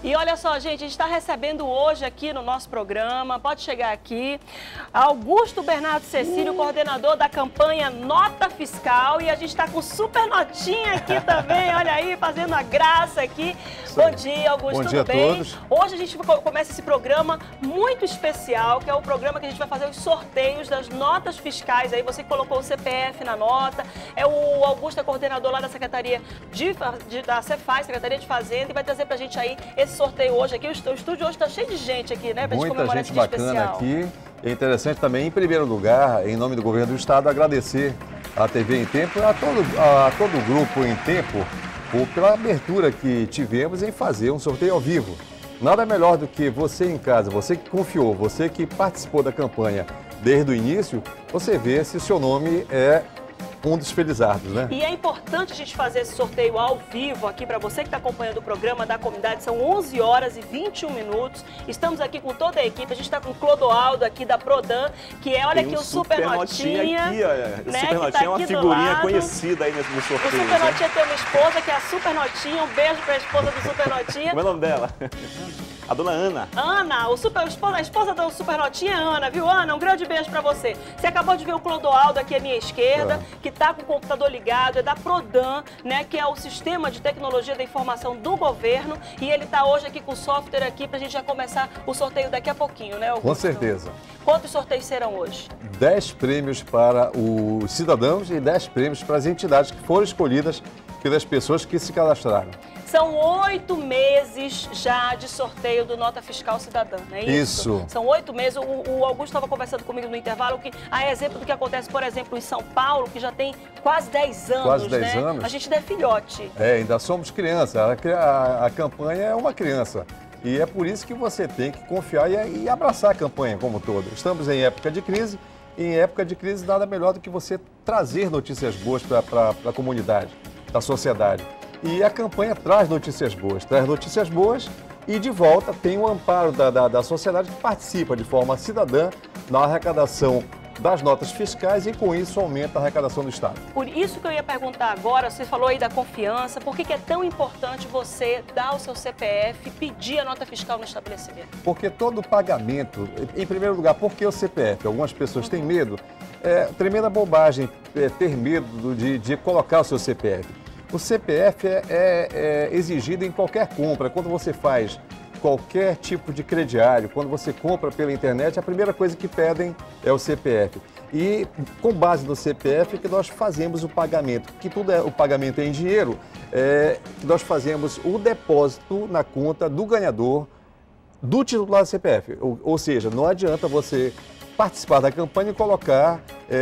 E olha só, gente, a gente está recebendo hoje aqui no nosso programa, pode chegar aqui, Augusto Bernardo Cecílio, coordenador da campanha Nota Fiscal, e a gente está com super notinha aqui também, olha aí, fazendo a graça aqui. Bom dia, Augusto, Bom dia tudo bem? a todos. Hoje a gente começa esse programa muito especial, que é o programa que a gente vai fazer os sorteios das notas fiscais. Aí você colocou o CPF na nota, o Augusto é coordenador lá da Secretaria da Cefaz, Secretaria de Fazenda, e vai trazer pra gente aí esse sorteio hoje aqui. O estúdio hoje está cheio de gente aqui, né? Pra gente comemorar esse dia Muita gente bacana especial. aqui. É interessante também, em primeiro lugar, em nome do governo do estado, agradecer à TV Em Tempo e a todo o grupo Em Tempo pela abertura que tivemos em fazer um sorteio ao vivo. Nada melhor do que você em casa, você que confiou, você que participou da campanha desde o início, você vê se o seu nome é um dos felizardos, né? E é importante a gente fazer esse sorteio ao vivo aqui para você que está acompanhando o programa da comunidade. São 11 horas e 21 minutos. Estamos aqui com toda a equipe. A gente está com o Clodoaldo aqui da Prodan, que é, olha aqui, o Super Notinha. Aqui, olha. Né, Super Notinha é uma figurinha conhecida aí no sorteio. O Super Notinha tem uma esposa, que é a Super Notinha. Um beijo para a esposa do Super Notinha. Como é o nome dela? A dona Ana. Ana, a esposa do Super Notinha é Ana, viu, Ana? Um grande beijo pra você. Você acabou de ver o Clodoaldo aqui à minha esquerda, que tá com o computador ligado, é da Prodan, né, que é o Sistema de Tecnologia da Informação do Governo, e ele tá hoje aqui com o software aqui pra gente já começar o sorteio daqui a pouquinho, né, Augusto? Com certeza. Quantos sorteios serão hoje? 10 prêmios para os cidadãos e 10 prêmios para as entidades que foram escolhidas pelas pessoas que se cadastraram. São 8 meses já de sorteio do Nota Fiscal Cidadã, não é isso? Isso. São 8 meses. O Augusto estava conversando comigo no intervalo, que a exemplo do que acontece, por exemplo, em São Paulo, que já tem quase 10 anos, Quase 10 né? anos. A gente ainda é filhote. Ainda somos crianças. A campanha é uma criança. E é por isso que você tem que confiar e abraçar a campanha como um todo. Estamos em época de crise. E em época de crise, nada melhor do que você trazer notícias boas para a comunidade, para a sociedade. E a campanha traz notícias boas e de volta tem o amparo da sociedade que participa de forma cidadã na arrecadação das notas fiscais e com isso aumenta a arrecadação do Estado. Por isso que eu ia perguntar agora, você falou aí da confiança, por que é tão importante você dar o seu CPF e pedir a nota fiscal no estabelecimento? Porque todo pagamento, em primeiro lugar, por que o CPF? Algumas pessoas têm medo, é tremenda bobagem ter medo de colocar o seu CPF. O CPF é exigido em qualquer compra. Quando você faz qualquer tipo de crediário, quando você compra pela internet, a primeira coisa que pedem é o CPF. E com base no CPF é que nós fazemos o pagamento, que o pagamento é em dinheiro, que nós fazemos o depósito na conta do ganhador do titular do CPF. Ou seja, não adianta você participar da campanha e colocar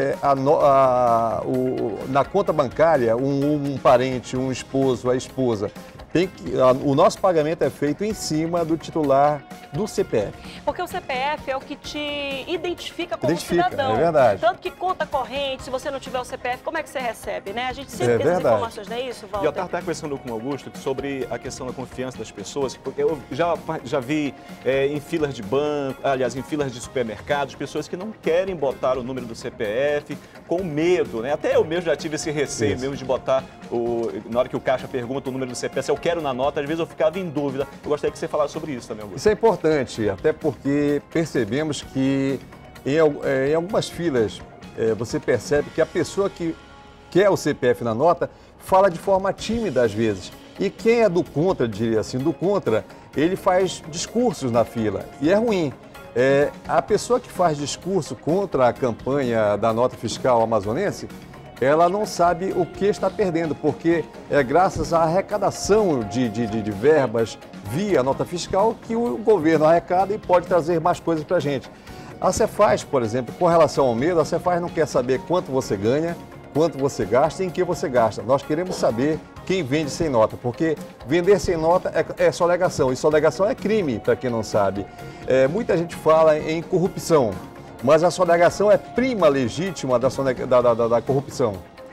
na conta bancária um parente, um esposo, a esposa. O nosso pagamento é feito em cima do titular do CPF. Porque o CPF é o que te identifica como cidadão. É verdade. Tanto que conta corrente, se você não tiver o CPF, como é que você recebe, né? A gente sempre tem essas informações, não é isso, Walter? E eu estava até conversando com o Augusto sobre a questão da confiança das pessoas, porque eu já vi em filas de banco, aliás, em filas de supermercados, pessoas que não querem botar o número do CPF com medo, né? Até eu mesmo já tive esse receio mesmo de botar, na hora que o caixa pergunta o número do CPF, se eu quero na nota, às vezes eu ficava em dúvida. Eu gostaria que você falasse sobre isso também, Augusto. Isso é importante, até porque percebemos que em algumas filas você percebe que a pessoa que quer o CPF na nota fala de forma tímida às vezes. E quem é do contra, diria assim, do contra, ele faz discursos na fila e é ruim. A pessoa que faz discurso contra a campanha da nota fiscal amazonense, ela não sabe o que está perdendo, porque é graças à arrecadação de verbas via nota fiscal que o governo arrecada e pode trazer mais coisas para a gente. A Cefaz, por exemplo, com relação ao medo, a Cefaz não quer saber quanto você ganha, quanto você gasta e em que você gasta. Nós queremos saber quem vende sem nota, porque vender sem nota é sonegação, e sonegação é crime, para quem não sabe. Muita gente fala em corrupção, mas a sonegação é prima legítima da corrupção.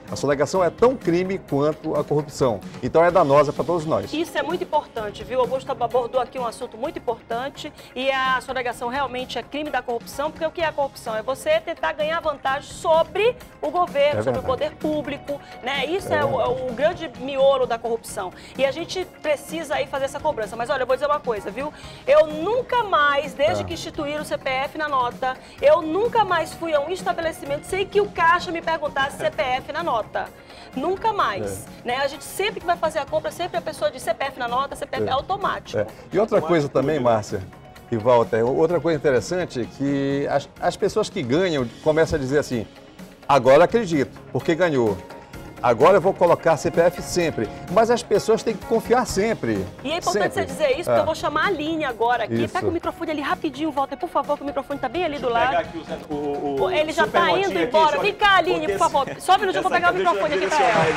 A sonegação é tão crime quanto a corrupção. Então é danosa para todos nós. Isso é muito importante, viu? Augusto abordou aqui um assunto muito importante e a sonegação realmente é crime da corrupção, porque o que é a corrupção? É você tentar ganhar vantagem sobre o governo, sobre o poder público, né? Isso é o grande miolo da corrupção. E a gente precisa aí fazer essa cobrança. Mas olha, eu vou dizer uma coisa, viu? Eu nunca mais, desde que instituíram o CPF na nota, eu nunca mais fui a um estabelecimento sem que o caixa me perguntasse CPF na nota. Nunca mais. Né? A gente sempre que vai fazer a compra, sempre a pessoa diz CPF na nota, CPF é automático. E outra coisa também, Márcia e Walter, outra coisa interessante é que as pessoas que ganham começam a dizer assim, agora acredito, porque ganhou. Agora eu vou colocar CPF sempre. Mas as pessoas têm que confiar sempre. E é importante você dizer isso, porque eu vou chamar a Aline agora aqui. Isso. Pega o microfone ali rapidinho, Walter, por favor, que o microfone está bem ali do lado. Aqui ele já está indo embora. Aqui, vem cá, Aline, por favor. Só um minutinho, eu vou pegar o microfone aqui para ela.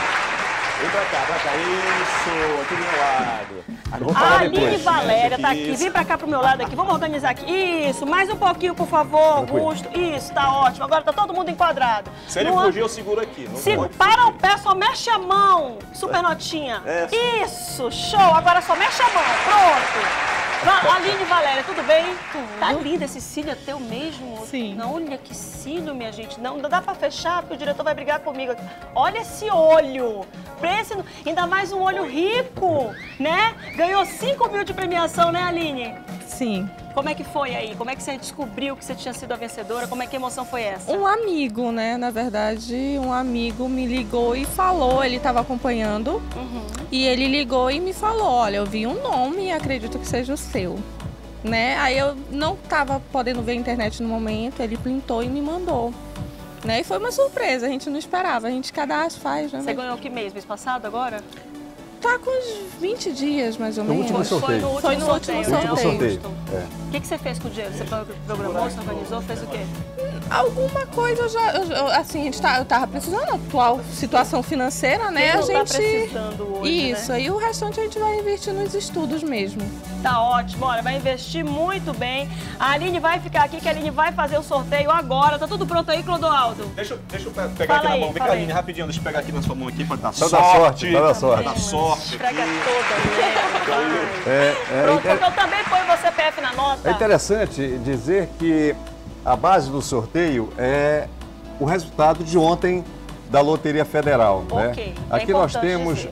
Vem pra cá, isso, aqui do meu lado. A Aline Valéria tá aqui, vem pra cá pro meu lado aqui, vamos organizar aqui. Isso, mais um pouquinho, por favor, Augusto. Isso, tá ótimo, agora tá todo mundo enquadrado. Se ele fugir, eu seguro aqui. Para o pé, só mexe a mão, super notinha. Isso, show, agora só mexe a mão, pronto. Aline Valéria, tudo bem? Tudo. Tá lindo esse cílio, é teu mesmo? Sim. Não, olha que cílio, minha gente. Não dá pra fechar, porque o diretor vai brigar comigo. Olha esse olho. Preço, ainda mais um olho rico, né? Ganhou 5 mil de premiação, né, Aline? Sim. Como é que foi aí? Como é que você descobriu que você tinha sido a vencedora? Como é que a emoção foi essa? Um amigo, né? Na verdade, um amigo me ligou e falou, ele estava acompanhando, e ele ligou e me falou, olha, eu vi um nome e acredito que seja o seu, né? Aí eu não estava podendo ver a internet no momento, ele printou e me mandou. Né? E foi uma surpresa, a gente não esperava, a gente cadastra, faz, né? Você ganhou que mês? Mês passado agora? Tá com uns 20 dias, mais ou menos. Foi no último sorteio. O que você fez com o dinheiro? Você programou, você organizou, fez o quê? Alguma coisa assim, eu tava precisando da atual situação financeira, né? A gente tá precisando hoje, isso, né? E o restante a gente vai investir nos estudos mesmo. Tá ótimo, olha, vai investir muito bem. A Aline vai ficar aqui, que a Aline vai fazer o sorteio agora. Tá tudo pronto aí, Clodoaldo? Deixa eu pegar aqui na mão. Vem cá, Aline, rapidinho, deixa eu pegar aqui na sua mão aqui pra dar sorte. Dá sorte. Dá sorte. Esfrega toda, né? Pronto, porque eu também ponho você CPF na nota. É interessante dizer que a base do sorteio é o resultado de ontem da Loteria Federal. Ok. Né? Aqui nós temos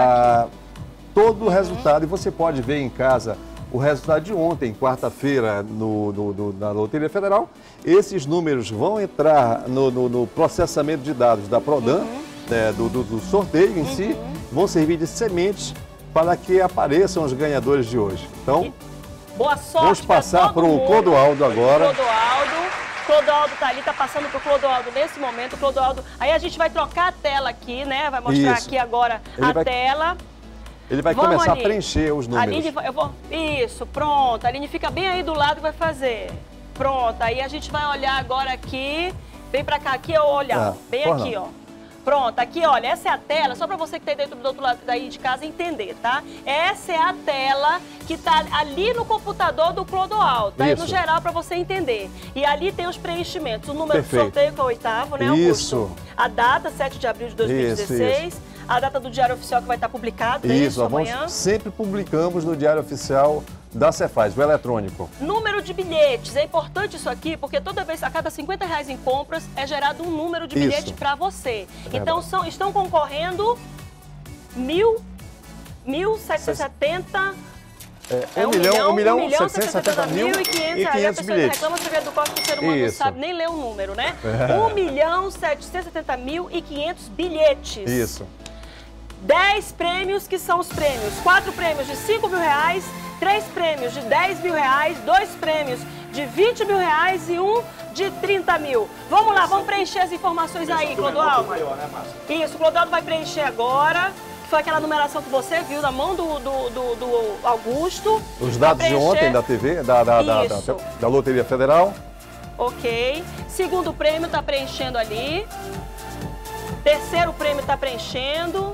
todo o resultado e você pode ver em casa o resultado de ontem, quarta-feira, na Loteria Federal. Esses números vão entrar no processamento de dados da Prodan, do sorteio em si, vão servir de sementes para que apareçam os ganhadores de hoje. Então, boa sorte. Vamos passar para o Clodoaldo agora. Clodoaldo tá ali, tá passando pro Clodoaldo nesse momento. Clodoaldo, aí a gente vai trocar a tela aqui, né? Vai mostrar aqui agora tela. Ele vai começar a preencher os números. Aline, isso, pronto. A Aline fica bem aí do lado e vai fazer. Pronto, aí a gente vai olhar agora aqui. Vem pra cá, aqui é o olhar. Bem aqui, ó. Pronto, aqui, olha, essa é a tela, só para você que está do outro lado daí de casa entender, tá? Essa é a tela que está ali no computador do Clodoaldo, tá? No geral, para você entender. E ali tem os preenchimentos, o número do sorteio, que é o 8º, né, Augusto? Isso. A data, 7 de abril de 2016. Isso. A data do Diário Oficial que vai estar publicado, isso, amanhã. Sempre publicamos no Diário Oficial da Cefaz, o eletrônico. Número de bilhetes, é importante isso aqui, porque toda vez, a cada R$50 em compras, é gerado um número de bilhete para você. Então, estão concorrendo 1.770... 1.770.500 aí a pessoa bilhetes. reclama segredo do cofre, que o ser humano não sabe nem ler o número, né? 1.770.500 bilhetes. Isso. 10 prêmios, que são os prêmios. 4 prêmios de R$5 mil, 3 prêmios de R$10 mil, 2 prêmios de R$20 mil e um de R$30 mil. Vamos lá, vamos preencher as informações aí, Clodoaldo. Isso, o Clodoaldo vai preencher agora. Foi aquela numeração que você viu na mão do Augusto. Os dados de ontem da TV, da Loteria Federal. Ok. Segundo prêmio está preenchendo ali. Terceiro prêmio está preenchendo.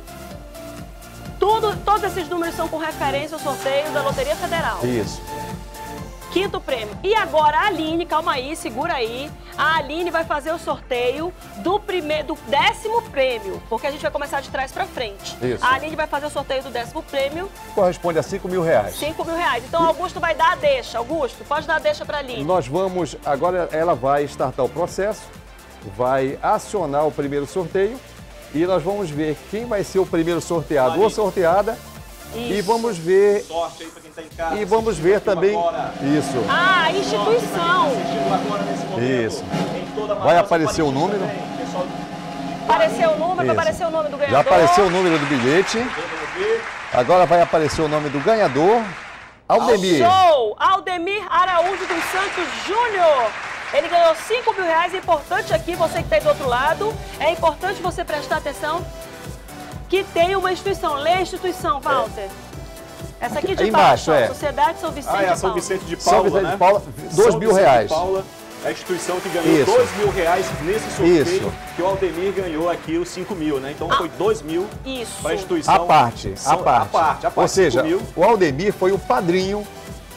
Todos esses números são com referência ao sorteio da Loteria Federal. Isso. 5º prêmio. E agora a Aline, calma aí, segura aí. A Aline vai fazer o sorteio do 10º prêmio, porque a gente vai começar de trás pra frente. Isso. A Aline vai fazer o sorteio do 10º prêmio. Corresponde a R$5.000. R$5.000. Então, Augusto vai dar a deixa. Augusto, pode dar a deixa pra Aline. Nós vamos, agora ela vai startar o processo, vai acionar o primeiro sorteio e nós vamos ver quem vai ser o primeiro sorteado ou sorteada. E vamos ver. Sorte aí pra quem tá em casa. E vamos ver também. Agora. Isso. Ah, a instituição. Agora nesse momento. Isso. Em toda a Vai Manaus, aparecer o número? também. Pessoal, Apareceu o número, vai Isso. aparecer o nome do ganhador. Já apareceu o número do bilhete. vamos ver. Agora vai aparecer o nome do ganhador. Aldemir. Show! Aldemir Araújo dos Santos Júnior. Ele ganhou R$5.000. É importante aqui, você que está aí do outro lado, é importante você prestar atenção que tem uma instituição. Lê a instituição, Walter. Essa aqui de Aí baixo, embaixo, ó, é. Sociedade São Vicente É a de São Paulo. Vicente de São Paula, Vicente né? de Paula, São R$2.000. Vicente de Paula, a instituição que ganhou Isso. R$2.000 nesse sorteio, Isso. que o Aldemir ganhou aqui os 5.000, né? Então foi 2.000 Isso. para a instituição. A parte. Ou seja, 5.000. o Aldemir foi o padrinho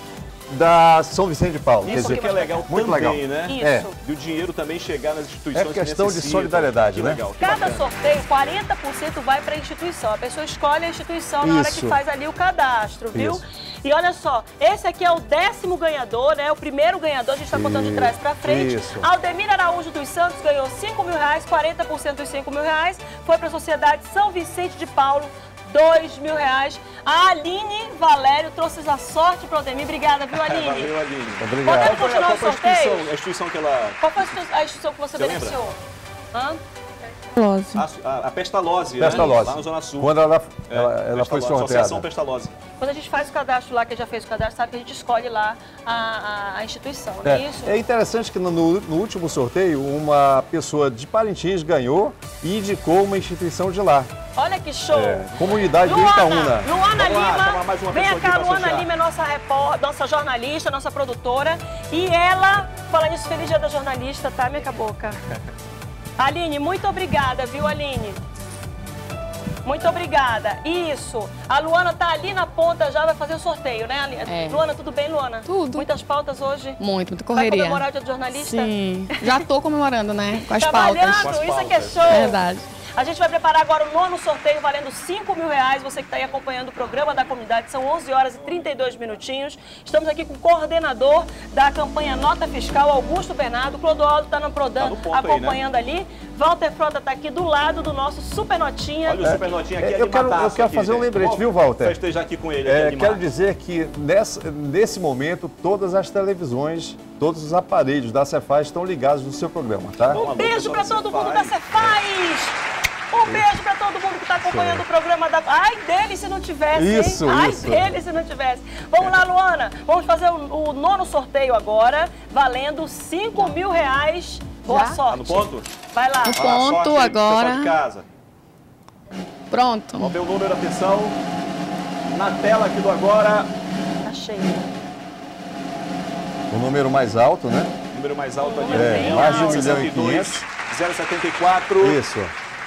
da São Vicente de Paulo. Isso que é legal muito também, legal. né? Isso. É. E o dinheiro também chegar nas instituições É questão de necessitam. solidariedade, Que né? legal, que Cada bacana. sorteio, 40% vai para a instituição. A pessoa escolhe a instituição na hora que Isso. faz ali o cadastro, viu? Isso. E olha só, esse aqui é o 10º ganhador, né? O primeiro ganhador, a gente está contando de trás para frente. Isso. Aldemir Araújo dos Santos ganhou R$5.000, 40% dos R$5.000 foi para a Sociedade São Vicente de Paulo, R$2.000. A Aline Valério trouxe a sorte para o Aldemir. Obrigada, viu, Aline? Valeu, Aline. Obrigado. Podemos continuar o Qual foi sorteio? a instituição que ela... Qual foi a instituição que você Você beneficiou? Hã? A Pestalozzi, Pestalozzi. né? Lá na Zona Sul. Quando ela É, foi Pestalozzi, Associação sorteada. Pestalozzi. Quando a gente faz o cadastro lá, que já fez o cadastro, sabe que a gente escolhe lá a instituição, não é isso? É interessante que no último sorteio, uma pessoa de Parintins ganhou e indicou uma instituição de lá. Olha que show! Comunidade do Luana Itaúna. Vamos lá, chamar Lima, mais uma vem pessoa cá, aqui pra Luana associar. Lima é nossa repórter, nossa jornalista, nossa produtora. E ela, falando isso, feliz dia da jornalista, tá, minha boca? Aline, muito obrigada, viu, Aline? Muito obrigada. Isso. A Luana tá ali na ponta já, vai fazer o sorteio, né, Aline? É. Luana, tudo bem, Luana? Tudo. Muitas pautas hoje? Muito Vai correria. comemorar o dia do jornalista? Sim, já tô comemorando, né? Com as Trabalhando, pautas. isso aqui é show. Verdade. A gente vai preparar agora o 9º sorteio valendo R$5.000. Você que está aí acompanhando o programa da comunidade, são 11 horas e 32 minutinhos. Estamos aqui com o coordenador da campanha Nota Fiscal, Augusto Bernardo. Clodoaldo está no Prodan Tá no ponto acompanhando ali. Walter Frota está aqui do lado do nosso Super Notinha. Olha o Super Notinha aqui, Eu quero animadaço fazer aqui, um gente. lembrete, Vamos viu, Walter? festejar aqui com ele, aqui animado. Quero dizer que nesse momento, todas as televisões, todos os aparelhos da Cefaz estão ligados no seu programa, tá? Um beijo para todo mundo da Cefaz! Um beijo para todo mundo que está acompanhando o programa da... Ai dele se não tivesse, Isso, hein? Ai isso. dele se não tivesse. Vamos lá, Luana. Vamos fazer o 9º sorteio agora, valendo R$5.000. Boa Já? sorte. Tá no ponto? Vai lá. No Olha a ponto sorte aí, agora. pessoal de casa. Pronto. Vamos ver o número, atenção. Na tela aqui do agora, Tá cheio. O número mais alto, né? o número mais alto ali. É, mais de 1.500.000. 074. Isso.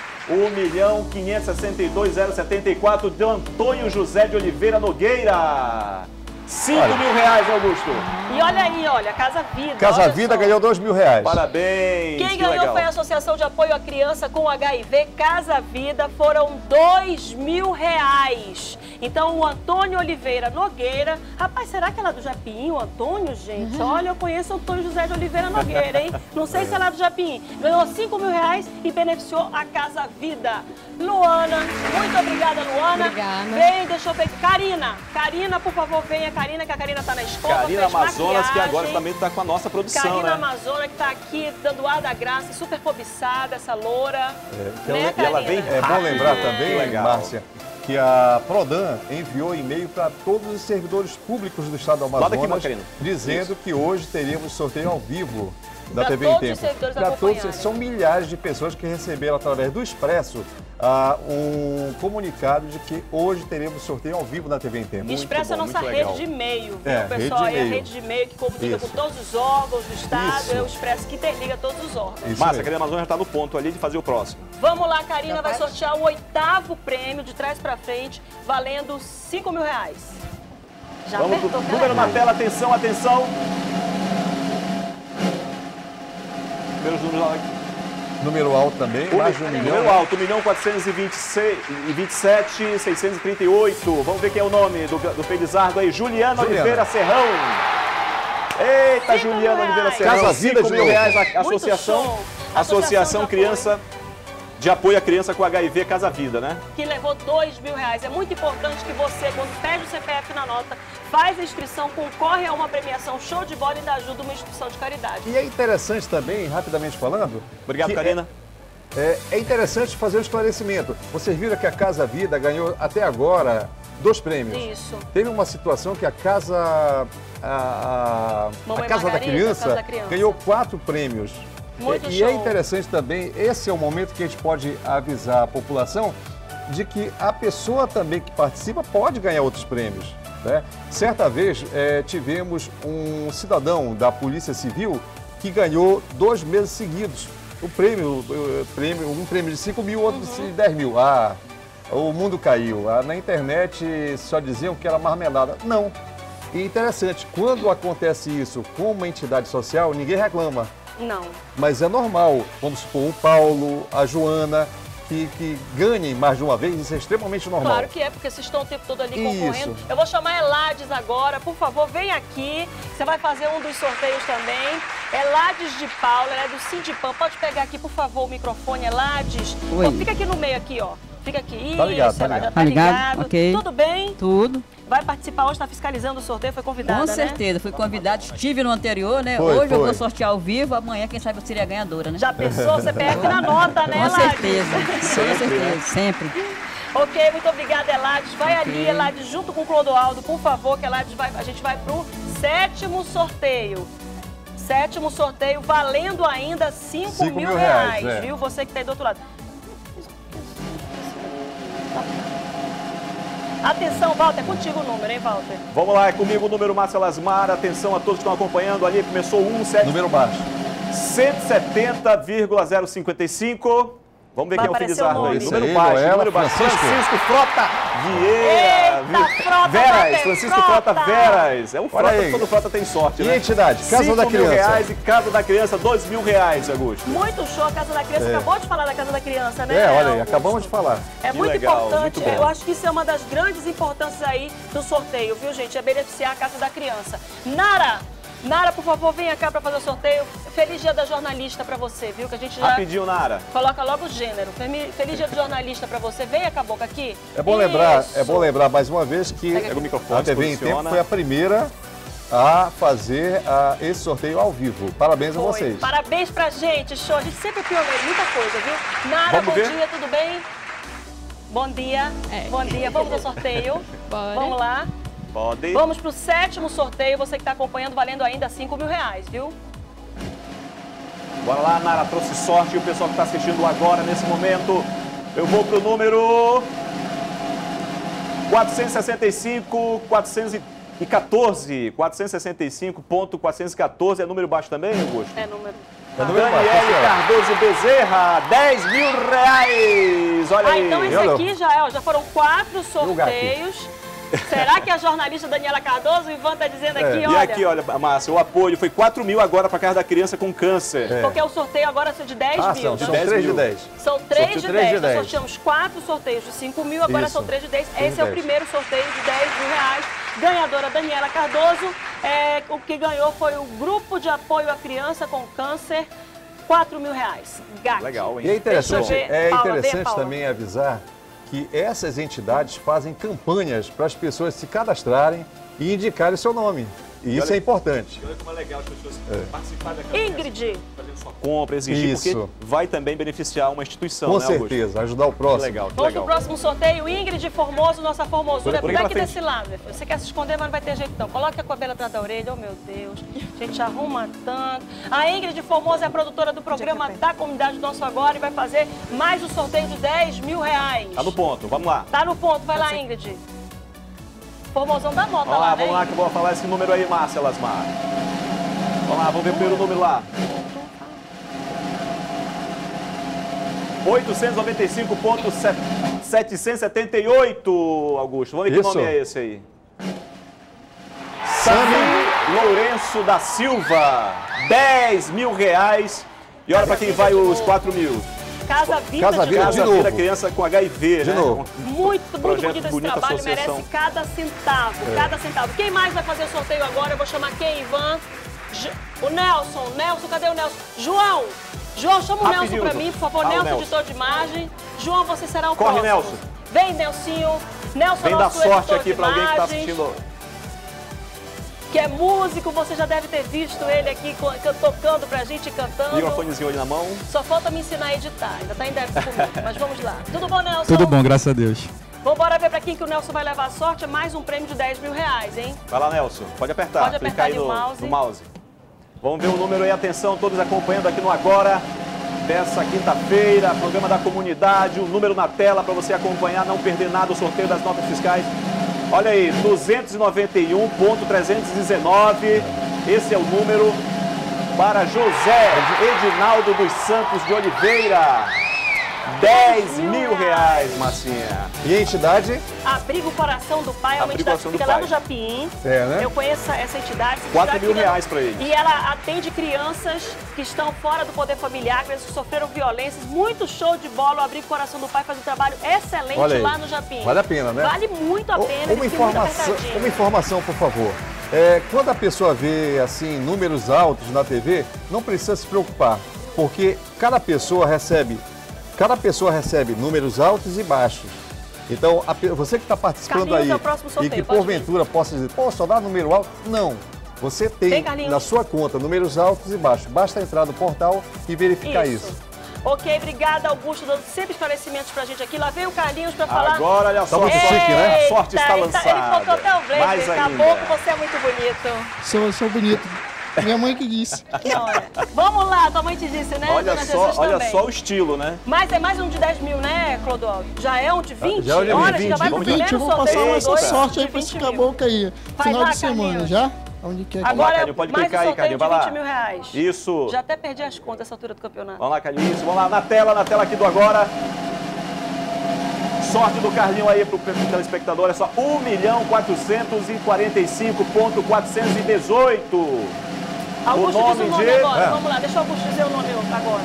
1.562.074 de Antônio José de Oliveira Nogueira. R$5.000, Augusto. E olha aí, olha, Casa Vida. Casa olha Vida só. ganhou R$2.000. Parabéns. Quem que ganhou legal. foi a Associação de Apoio à Criança com HIV Casa Vida, foram R$2.000. Então, o Antônio Oliveira Nogueira, rapaz, será que é lá do Japim, o Antônio, gente? Olha, eu conheço o Antônio José de Oliveira Nogueira, hein? Não sei se é lá do Japim. Ganhou R$5.000 e beneficiou a Casa Vida. Luana, muito obrigada, Luana. Obrigada. Vem, deixa eu ver. Karina, por favor, venha, Karina, que a Karina tá na escola. Karina fez Amazonas, que agora maquiagem. também está com a nossa produção, Karina né? Amazona, que tá aqui dando ar da graça, super cobiçada, essa loura. Né, e ela Karina? vem É bom lembrar também, legal. Márcia, que a Prodan enviou e-mail para todos os servidores públicos do estado do Lá daqui, Amazonas, Macarena. dizendo que hoje teríamos sorteio ao vivo da Pra TV em todos os Tempo. servidores Pra acompanharem. são milhares de pessoas que receberam através do Expresso um comunicado de que hoje teremos sorteio ao vivo na TV em Tempo. Expressa a bom, nossa muito rede legal. de e-mail, viu, É, pessoal? rede de É a e-mail. rede de e-mail que comunica Isso. com todos os órgãos do Estado, Isso. é o Expresso que interliga todos os órgãos. Isso Márcia, a mesmo. Karina Amazonas já está no ponto ali de fazer o próximo. Vamos lá, Karina vai sortear o 8º prêmio, de trás pra frente, valendo R$5.000. Já Vamos apertou, pro número na tela, atenção, atenção. Primeiros números lá. Número alto também, mais de 1 milhão. Número alto, 1.426.638. Vamos ver quem é o nome do Felizardo aí. Juliana Oliveira Serrão. Eita, 5 Juliana mil Oliveira reais. Serrão. Casa Vida 5 de mil novo. reais. Muito Associação, show. Associação de Criança de Apoio à Criança com HIV Casa Vida, né? que levou 2 mil reais. É muito importante que você, quando pede o CPF na nota, faz a inscrição, concorre a uma premiação show de bola e ainda ajuda uma instituição de caridade. E é interessante também, rapidamente falando... Obrigado, que Karina. É interessante fazer um esclarecimento. Vocês viram que a Casa Vida ganhou até agora 2 prêmios. Isso. Teve uma situação que a Casa... A Mamãe Casa da Margarida, Criança Casa da Criança. ganhou 4 prêmios. Muito E é show. interessante também, esse é o momento que a gente pode avisar a população de que a pessoa também que participa pode ganhar outros prêmios, né? Certa vez tivemos um cidadão da Polícia Civil que ganhou 2 meses seguidos um prêmio de 5 mil, outro de 10 mil. Ah, o mundo caiu. Na internet só diziam que era marmelada. Não. E interessante, quando acontece isso com uma entidade social, ninguém reclama. Não. Mas é normal, vamos supor, o Paulo, a Joana, que ganhem mais de uma vez, isso é extremamente normal. Claro que é, porque vocês estão o tempo todo ali Isso. concorrendo. Eu vou chamar a Elades agora, por favor, vem aqui. Você vai fazer um dos sorteios também. Elades de Paula, ela é do Sindipam. Pode pegar aqui, por favor, o microfone, Elades. Oi. Então, fica aqui no meio, aqui, ó. Fica aqui. Tá ligado, Isso, tá Elades, ligado. já tá ligado. Ok. Tudo bem? Tudo. Vai participar hoje, está fiscalizando o sorteio, foi convidada, Com né? certeza. Fui convidado, estive no anterior, né? Foi, Hoje eu foi. vou sortear ao vivo, amanhã, quem sabe, eu seria a ganhadora, né? Já pensou? O CPF na nota, né, Com Elades? certeza. Com certeza. Sempre. Ok, muito obrigada, Elades. Vai ali, Elades, junto com o Clodoaldo, por favor, que Elades a gente vai pro 7º sorteio. 7º sorteio, valendo ainda 5 mil reais, é. viu? Você que tá aí do outro lado. Atenção, Walter, é contigo o número, hein, Walter? Vamos lá, é comigo o número Márcia Lasmar. Atenção a todos que estão acompanhando ali. Começou 17... Número baixo. 170,055. Vamos ver Vai quem é o aparecer Felizardo o aí. nome. Número Isso aí, baixo, Noela, número baixo. Francisco. Francisco Frota Vieira. Eita, Frota, Veras, Walter, Francisco Frota Frota. Veras. É um Frota, aí. todo Frota tem sorte, E né? a entidade? Casa 5 da mil Criança. reais e Casa da Criança, 2 mil reais, Augusto. Muito show a Casa da Criança. Acabou de falar da Casa da Criança, né? Olha aí, Augusto? acabamos de falar. É Que muito legal, importante, muito bom. eu acho que isso é uma das grandes importâncias aí do sorteio, viu, gente? É beneficiar a Casa da Criança. Nara, por favor, venha cá para fazer o sorteio. Feliz Dia da Jornalista para você, viu? Que a gente já Rapidinho, Nara. coloca logo o gênero. Feliz Dia do Jornalista para você. Venha cá, Boca, aqui. É bom lembrar mais uma vez que Pega o microfone, a TV em posiciona. Tempo foi a primeira a fazer esse sorteio ao vivo. Parabéns a vocês. Parabéns pra gente, show. A gente sempre é pioneiro, muita coisa, viu? Nara, Vamos bom ver? dia, tudo bem? Bom dia. Bom dia. Vamos ao sorteio. Bora. Vamos lá. Pode. Vamos pro 7º sorteio, você que está acompanhando, valendo ainda 5 mil reais, viu? Bora lá, Nara, trouxe sorte. E o pessoal que está assistindo agora, nesse momento, eu vou pro número 465, 414. 465.414 é número baixo também, Augusto? É número. É número baixo, Daniele pessoal. Cardoso Bezerra, 10 mil reais. Olha aí. Então esse Olha. aqui já foram 4 sorteios. Será que a jornalista Daniela Cardoso, o Ivan tá dizendo aqui, E olha... aqui, olha, Márcia, o apoio foi 4 mil agora para Casa da Criança com câncer. Porque o sorteio agora é de 10 mil, São né? 3 de 10. São 3 de Sorteio 3 10. de Nós 10. sorteamos 4 sorteios de 5 mil, agora Isso. são 3 de 10. 3 de Esse é o 10. primeiro sorteio de 10 mil reais. Ganhadora Daniela Cardoso. O que ganhou foi o Grupo de Apoio à Criança com Câncer, 4 mil reais. GAC. Legal, hein? E é interessante, Deixa eu ver. Paula, vem, Paula. também avisar que essas entidades fazem campanhas para as pessoas se cadastrarem e indicarem seu nome. E isso olha- é importante. Olha como é legal as pessoas participarem da Ingrid. fazendo sua compra, exigir, Isso. porque vai também beneficiar uma instituição, Com né, Augusto? certeza, ajudar o Que próximo. legal, que Vamos legal. pro próximo sorteio. Ingrid Formoso, nossa formosura. Por Fica aqui aqui pra desse lado, meu filho. Você quer se esconder, mas não vai ter jeito não. Coloque a cabelo atrás da orelha. Oh, meu Deus. A gente arruma tanto. A Ingrid Formoso é a produtora do programa da Comunidade do Nosso Agora e vai fazer mais um sorteio de 10 mil reais. Tá no ponto, vamos lá. Tá no ponto. Vai lá, Ingrid. Formosão da nota Vamos lá, vamos lá né? que eu vou falar esse número aí, Márcia Lasmar. Vamos lá, vamos ver o primeiro número lá. 895.778, Augusto. Vamos ver que Isso. nome é esse aí. Lourenço da Silva, R$10 mil. E olha para quem vai os 4 mil. Casa Vida Casa de Vida novo. de novo. Vida Criança com HIV, De né? novo. Muito Projeto bonito esse bonita, trabalho, associação. merece cada centavo, cada centavo. Quem mais vai fazer o sorteio agora? Eu vou chamar quem, Ivan? O Nelson. Nelson, cadê o Nelson? João, chama o Nelson Rapidinho, pra mim, por favor. o Nelson, Nelson. editor de imagem. João, você será o Corre, próximo. Nelson. Vem, Nelsinho. Nelson, Vem dar nosso sorte editor aqui de para alguém que está imagens, assistindo. que é músico, você já deve ter visto ele aqui tocando pra gente, cantando. Microfonezinho ali na mão. Só falta me ensinar a editar, ainda tá em débito comigo, mas vamos lá. Tudo bom, Nelson? Tudo bom, graças a Deus. Vambora ver pra quem que o Nelson vai levar a sorte, é mais um prêmio de R$10 mil, hein? Vai lá, Nelson. Pode apertar. Pode Clicar apertar aí ali o no mouse. Vamos ver o número aí. Atenção, todos acompanhando aqui no Agora. Dessa quinta-feira, programa da comunidade. O número na tela para você acompanhar, não perder nada, o sorteio das notas fiscais. Olha aí, 291.319. Esse é o número para José Edinaldo dos Santos de Oliveira. R$10 mil, Marcinha. E a entidade? Abrigo Coração do Pai, é uma Abrigo entidade que Coração do fica lá Pai. no Japim. É, né? Eu conheço essa entidade. R$4 mil fica- pra eles. E ela atende crianças que estão fora do poder familiar, crianças que sofreram violências. Muito show de bola. O Abrigo Coração do Pai faz um trabalho excelente Olha aí. lá no Japim. Vale a pena, né? Vale muito a pena. Uma eles ficam muito informação, apertadinhos. uma informação, por favor. Quando a pessoa vê assim números altos na TV, não precisa se preocupar, porque cada pessoa recebe números altos e baixos. Então, você que está participando Carlinhos, aí é o próximo e sorteio, que pode porventura possa dizer, pô, só dá número alto? Não. Você Vem, tem Carlinhos. na sua conta números altos e baixos. Basta entrar no portal e verificar isso. Ok, obrigada, Augusto, dando sempre esclarecimentos pra gente aqui. Lá vem o Carlinhos pra falar. Agora, olha só, muito chique, né? A sorte está Eita, lançada. Ele botou até o Mais blazer. ainda. Acabou que você é muito bonito. Sou bonito. Minha mãe que disse. Olha, vamos lá, tua mãe te disse, né? Olha Dona só, Jesus olha também. só o estilo, né? Mas é mais um de 10 mil, né, Clodoaldo? Já é um de 20? Já é um de Olha, 20, já vai pro vamos de 20, primeiro eu vou passar sorteio. essa dois sorte de aí pra 20 esse mil. caboclo aí. Vai Final lá, de semana, Carlinhos. já? Onde quer que Vamos lá, Agora Carlinhos, pode mais clicar um aí, sorteio Carlinhos, vai de lá. 20 mil reais. Isso. Já até perdi as contas nessa altura do campeonato. Vamos lá, Carlinhos. Vamos lá, na tela aqui do Agora. Sorte do Carlinho aí pro telespectador. É só 1.445.418. Augusto, o diz nome o nome de... agora. Vamos lá, deixa o Augusto dizer o nome agora.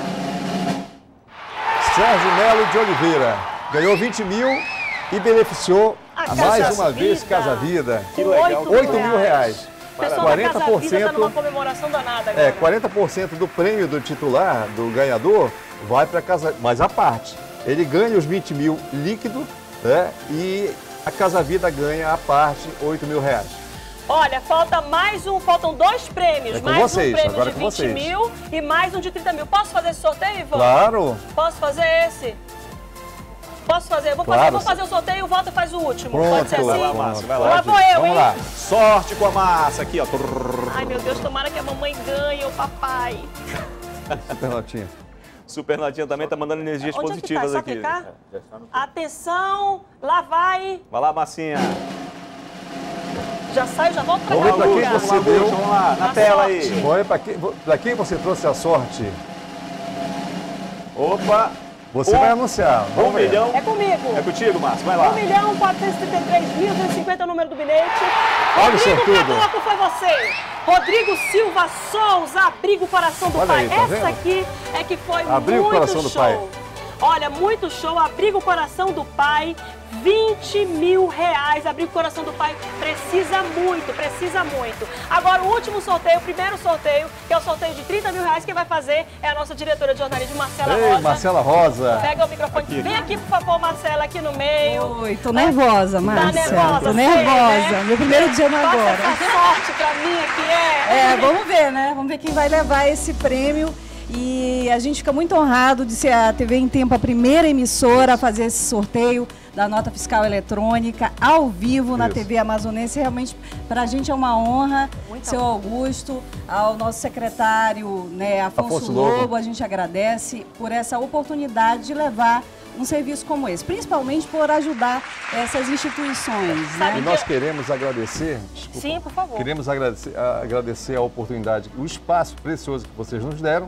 Sérgio Melo de Oliveira ganhou 20 mil e beneficiou A mais Casa uma vez Vida. Casa Vida. Que legal. 8 mil reais. O pessoal da Casa Vida tá 40%, numa comemoração danada agora. 40% do prêmio do titular, do ganhador, vai para Casa... Mas a parte, ele ganha os 20 mil líquido, né? E a Casa Vida ganha a parte 8 mil reais. Olha, faltam dois prêmios. É com mais vocês, um prêmio agora de é com 20 vocês. mil e mais um de 30 mil. Posso fazer esse sorteio, Ivan? Claro. Posso fazer esse? Posso fazer? Eu vou Claro. fazer o sorteio, o Walter faz o último. Pronto. Pode ser assim? Vai lá, Márcia, vai lá. Lá vou eu, Vamos hein? lá. Sorte com a massa aqui, ó. Ai, meu Deus, tomara que a mamãe ganhe, o papai. Super notinha. Super Notinha também tá mandando energias Onde positivas é aqui. que tá? Só clicar? Atenção, lá vai. Vai lá, Massinha. Já saio, já volto pra Vamos cá. ver pra quem lugar. você deu. Vamos lá, na A tela sorte. aí. Olha, para quem você trouxe a sorte, Opa, você vai anunciar. 1 Vamos ver. milhão. É comigo. É contigo, Márcio, vai lá. 1.433.350 é o número do bilhete. Olha o Rodrigo sortudo. Caboclo foi você. Rodrigo Silva Souza, Abrigo Coração do Olha Pai. aí, tá Essa vendo? aqui é que foi Abrigo muito Coração do show. Pai. Olha, muito show. Abrigo Coração do Pai, 20 mil reais. Abrigo Coração do Pai precisa muito, precisa muito. Agora o último sorteio, o primeiro sorteio, que é o sorteio de 30 mil reais. Quem vai fazer é a nossa diretora de jornalismo, Marcela Ei, Rosa. Marcela Rosa. Pega o microfone. Vem aqui, por favor, Marcela, aqui no meio. Oi, tô nervosa, Márcia. nervosa, Tô sei, nervosa. né? Meu primeiro dia no Passa Agora. essa sorte pra mim aqui, Vamos ver, né? Vamos ver quem vai levar esse prêmio. E a gente fica muito honrado de ser a TV em Tempo a primeira emissora a fazer esse sorteio da nota fiscal eletrônica ao vivo na Isso. TV Amazonense. Realmente, para a gente é uma honra, seu Augusto, ao nosso secretário, né, Afonso Lobo, a gente agradece por essa oportunidade de levar um serviço como esse, principalmente por ajudar essas instituições. Sabe E nós queremos agradecer, desculpa, Sim, por favor. queremos agradecer a oportunidade, o espaço precioso que vocês nos deram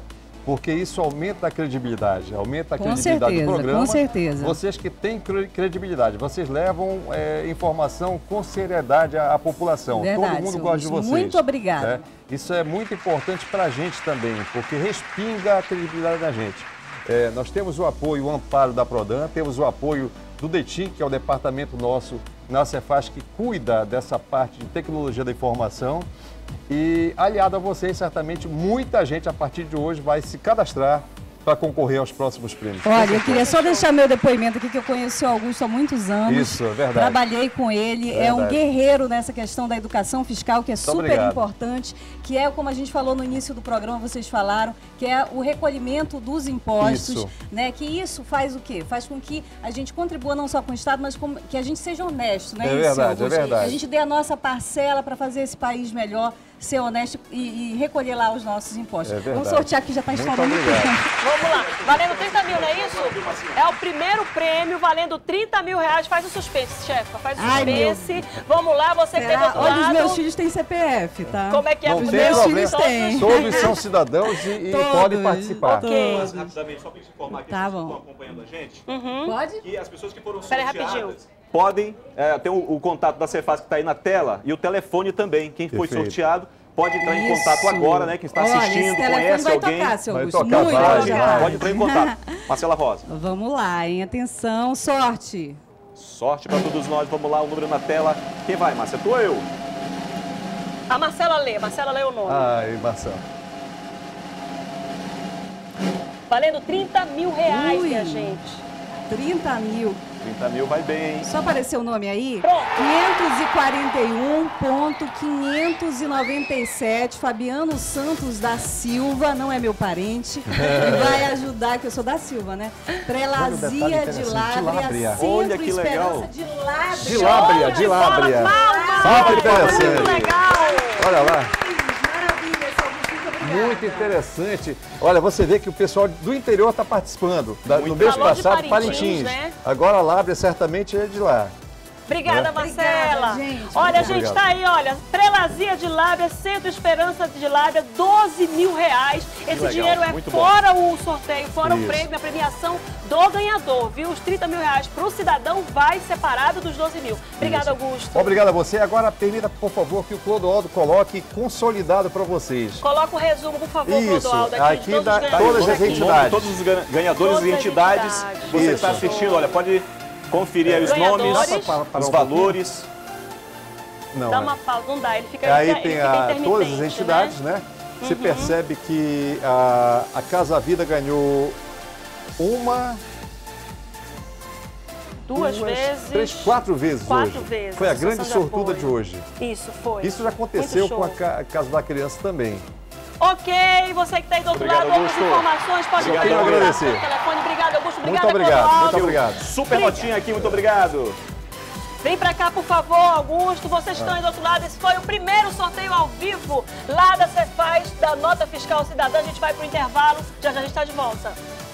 porque isso aumenta a credibilidade, aumenta a credibilidade do programa. Com certeza. Vocês que têm credibilidade, vocês levam informação com seriedade à população. Verdade, todo mundo gosta de vocês. Muito obrigada. Né? Isso é muito importante para a gente também, porque respinga a credibilidade da gente. Nós temos o apoio, o amparo da Prodan, temos o apoio do DETIM, que é o departamento nosso na Cefaz, que cuida dessa parte de tecnologia da informação. E aliado a vocês, certamente, muita gente a partir de hoje vai se cadastrar para concorrer aos próximos prêmios. Olha, eu queria só deixar meu depoimento aqui, que eu conheci o Augusto há muitos anos. Isso, é verdade. Trabalhei com ele, é um guerreiro nessa questão da educação fiscal, que é super importante, que é, como a gente falou no início do programa, vocês falaram, que é o recolhimento dos impostos, né? Que isso faz o quê? Faz com que a gente contribua não só com o Estado, mas que a gente seja honesto, né? É verdade, é verdade. Que a gente dê a nossa parcela para fazer esse país melhor, ser honesto e recolher lá os nossos impostos. Vamos sortear aqui, já está estourando o tempo. Vamos lá, valendo 30 mil, não é isso? É o primeiro prêmio, valendo 30 mil reais. Faz o suspense, chefa, faz o suspense. Vamos lá, você que tem do outro lado. Olha, os meus filhos têm CPF, tá? Como é que é? Não Os tem meus problema. filhos têm. Todos são cidadãos e podem participar. Ok. Rapidamente, só para te informar que Tá vocês bom. estão acompanhando a gente, Pode? que as pessoas que foram Pera aí, sorteadas rapidinho. podem, tem o contato da Cefaz que está aí na tela e o telefone também. Quem foi Perfeito. sorteado pode entrar em contato agora, né? Quem está assistindo, esse conhece vai alguém. tocar, seu Vai Augusto. tocar, Muito vai, obrigada. Pode entrar em contato. Marcela Rosa. Vamos lá, hein? Atenção, sorte. Sorte para todos nós. Vamos lá, o número na tela. Quem vai, Márcia? Tu ou eu? A Marcela lê o nome. Ai, Marcelo. Valendo 30 mil reais, minha gente. 30 mil. 30 mil vai bem, hein? Só apareceu o nome aí? Pronto. 541.597, Fabiano Santos da Silva, não é meu parente, e vai ajudar, que eu sou da Silva, né? Prelazia de Lábria, Olha Centro que legal. Esperança de Lábria. De Lábria, de Lábria. Salve, interessante. Muito legal. Olha lá. Maravilha, seu Augusto, muito obrigada. Muito interessante. Olha, você vê que o pessoal do interior está participando. No mês Falou de passado, Parintins, Parintins. né? Agora a Lábria certamente é de lá. Obrigada, Marcela. Obrigada, gente. Olha, Obrigada. gente, tá aí, olha. Prelazia de Lábria, Centro Esperança de Lábria, 12 mil reais. Esse legal, dinheiro é muito fora o sorteio, fora o Isso. prêmio, a premiação do ganhador, viu? Os 30 mil reais pro cidadão vai separado dos 12 mil. Obrigada, Augusto. Obrigado a você. Agora, permita, por favor, que o Clodoaldo coloque consolidado para vocês. Coloca o resumo, por favor, Isso, Clodoaldo, aqui de da- todos os todas ganhadores as aqui. entidades. Todos os ganhadores Todas e as entidades. entidades. Você está Isso. assistindo, olha, pode conferir aí os Ganhadores. nomes, Dá pra parar os um valores. Não, Dá é. uma pausa, não dá, ele fica Aí ele tem fica todas as intermitente, entidades, né? Você percebe que a Casa Vida ganhou Duas vezes. três, quatro vezes Quatro hoje. vezes, Foi a associação grande de sortuda apoio. de hoje. Isso, foi. Isso já aconteceu Muito com a show. Casa da Criança também. Ok, você que está aí do outro Obrigado, lado, outras Augusto. informações, pode Obrigado, mandar Augusto. pelo telefone. Obrigado, Augusto. Muito Obrigada, obrigado, Clodoaldo. muito obrigado. Super notinha aqui, muito obrigado. Vem pra cá, por favor, Augusto. Vocês estão aí do outro lado. Esse foi o primeiro sorteio ao vivo lá da Cefaz, da Nota Fiscal Cidadã. A gente vai pro intervalo. Já já a gente está de volta.